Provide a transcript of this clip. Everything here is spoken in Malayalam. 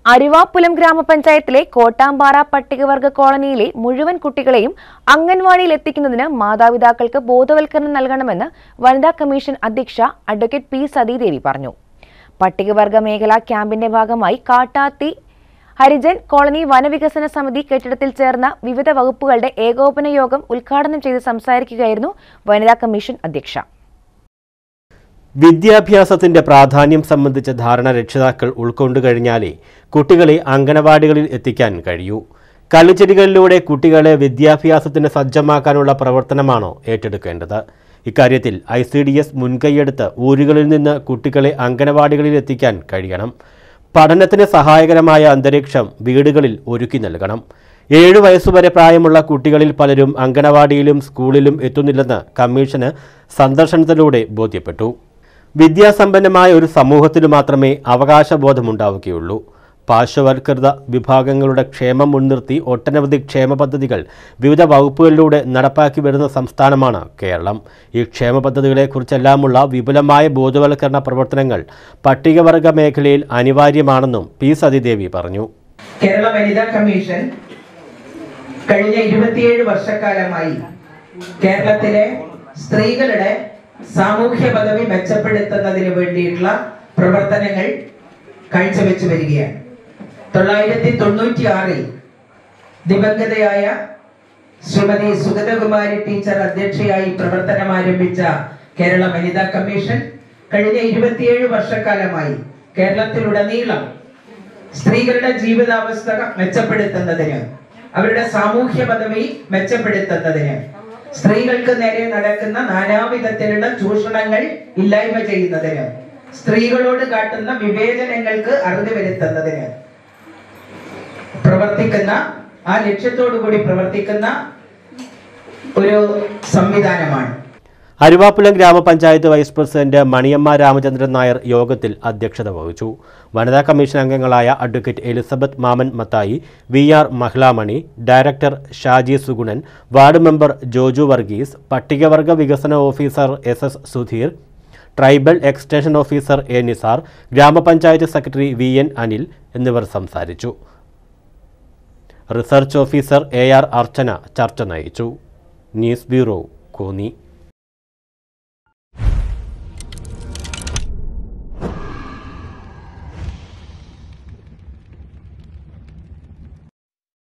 അരുവാപ്പുലം ഗ്രാമപഞ്ചായത്തിലെ കോട്ടാമ്പാറ പട്ടികവർഗ കോളനിയിലെ മുഴുവൻ കുട്ടികളെയും അംഗൻവാടിയിൽ എത്തിക്കുന്നതിന് മാതാപിതാക്കൾക്ക് ബോധവൽക്കരണം നൽകണമെന്ന് വനിതാ കമ്മീഷൻ അധ്യക്ഷ അഡ്വക്കേറ്റ് പി സതീദേവി പറഞ്ഞു. പട്ടികവർഗ മേഖലാ ക്യാമ്പിന്റെ ഭാഗമായി കാട്ടാത്തി ഹരിജൻ കോളനി വനവികസന സമിതി കെട്ടിടത്തിൽ ചേർന്ന വിവിധ വകുപ്പുകളുടെ ഏകോപന യോഗം ഉദ്ഘാടനം ചെയ്ത് സംസാരിക്കുകയായിരുന്നു വനിതാ കമ്മീഷൻ അധ്യക്ഷ. വിദ്യാഭ്യാസത്തിന്റെ പ്രാധാന്യം സംബന്ധിച്ച ധാരണ രക്ഷിതാക്കൾ ഉൾക്കൊണ്ടു കഴിഞ്ഞാലേ കുട്ടികളെ അംഗനവാടികളിൽ എത്തിക്കാൻ കഴിയൂ. കളിച്ചെടികളിലൂടെ കുട്ടികളെ വിദ്യാഭ്യാസത്തിന് സജ്ജമാക്കാനുള്ള പ്രവർത്തനമാണോ ഏറ്റെടുക്കേണ്ടത്? ഇക്കാര്യത്തിൽ ICDS മുൻകൈയെടുത്ത് ഊരുകളിൽ നിന്ന് കുട്ടികളെ അംഗനവാടികളിൽ എത്തിക്കാൻ കഴിയണം. പഠനത്തിന് സഹായകരമായ അന്തരീക്ഷം വീടുകളിൽ ഒരുക്കി നൽകണം. 7 വയസ്സുവരെ പ്രായമുള്ള കുട്ടികളിൽ പലരും അംഗനവാടിയിലും സ്കൂളിലും എത്തുന്നില്ലെന്ന് കമ്മീഷന് സന്ദർശനത്തിലൂടെ ബോധ്യപ്പെട്ടു. വിദ്യാസമ്പന്നമായ ഒരു സമൂഹത്തിന് മാത്രമേ അവകാശബോധമുണ്ടാവുകയുള്ളൂ. പാർശ്വവൽകൃത വിഭാഗങ്ങളുടെ ക്ഷേമം മുൻനിർത്തി ഒട്ടനവധി ക്ഷേമ പദ്ധതികൾ വിവിധ വകുപ്പുകളിലൂടെ നടപ്പാക്കി വരുന്ന സംസ്ഥാനമാണ് കേരളം. ഈ ക്ഷേമ പദ്ധതികളെക്കുറിച്ചെല്ലാമുള്ള വിപുലമായ ബോധവൽക്കരണ പ്രവർത്തനങ്ങൾ പട്ടികവർഗ മേഖലയിൽ അനിവാര്യമാണെന്നും പി സതീദേവി പറഞ്ഞു. കേരള വനിതാ കമ്മീഷൻ കഴിഞ്ഞ 27 വർഷക്കാലമായി കേരളത്തിലെ സ്ത്രീകളുടെ സാമൂഹ്യ പദവി മെച്ചപ്പെടുത്തുന്നതിന് വേണ്ടിയിട്ടുള്ള പ്രവർത്തനങ്ങൾ കാഴ്ചവെച്ചു വരികയാണ്. 1996 ദിവംഗതയായ ശ്രീമതി സുഗതകുമാരി ടീച്ചർ അധ്യക്ഷയായി പ്രവർത്തനം ആരംഭിച്ച കേരള വനിതാ കമ്മീഷൻ കഴിഞ്ഞ 27 വർഷക്കാലമായി കേരളത്തിലുടനീളം സ്ത്രീകളുടെ ജീവിതാവസ്ഥ മെച്ചപ്പെടുത്തുന്നതിന്, അവരുടെ സാമൂഹ്യ പദവി മെച്ചപ്പെടുത്തുന്നതിന്, സ്ത്രീകൾക്ക് നേരെ നടക്കുന്ന നാനാവിധത്തിലുള്ള ചൂഷണങ്ങൾ ഇല്ലായ്മ ചെയ്യുന്നതിന്, സ്ത്രീകളോട് കാട്ടുന്ന വിവേചനങ്ങൾക്ക് അറുതി വരുത്തുന്നതിന് പ്രവർത്തിക്കുന്ന, ആ ലക്ഷ്യത്തോടുകൂടി പ്രവർത്തിക്കുന്ന ഒരു സംവിധാനമാണ്. അരുവാപ്പുലം ഗ്രാമപഞ്ചായത്ത് വൈസ് പ്രസിഡന്റ് മണിയമ്മ രാമചന്ദ്രൻ നായർ യോഗത്തിൽ അധ്യക്ഷത വഹിച്ചു. വനിതാ കമ്മീഷൻ അംഗങ്ങളായ advocate Elizabeth Mammen Mathai, VR Mahilamani, director Shaji Sugunan, ward member Joju Varghese, പട്ടികവർഗ വികസന officer SS Sudheer, tribal extension officer A Nisar, ഗ്രാമപഞ്ചായത്ത് സെക്രട്ടറി VN അനിൽ എന്നിവർ സംസാരിച്ചു. റിസർച്ച് ഓഫീസർ AR അർച്ചന ചർച്ച നയിച്ചു. News bureau, Konni.